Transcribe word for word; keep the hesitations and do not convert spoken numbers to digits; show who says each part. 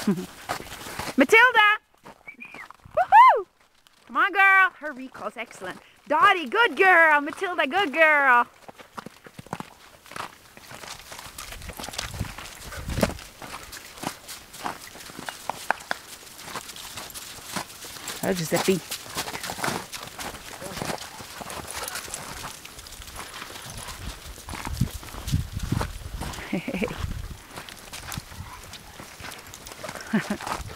Speaker 1: Matilda! Woohoo! Come on, girl. Her recall's excellent. Dottie, good girl. Matilda, good girl. Oh, Giuseppe. Hey.